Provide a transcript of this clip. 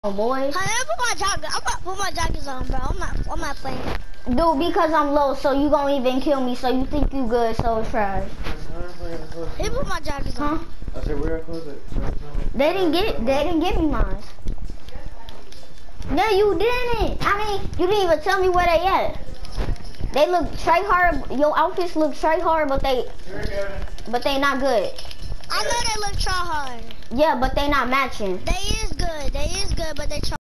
boy. Honey, let me put my joggers. I'm about to put my joggers on, bro. I'm not playing. Dude, because I'm low, so you gonna even kill me, so you think you good, so trash. Let me put my joggers on. Huh? I said, where I close it? They didn't get me mine. No, you didn't. I mean, you didn't even tell me where they at. They look try hard. Your outfits look try hard, but they not good. I know they look try hard. Yeah, but they not matching. They is good, but they try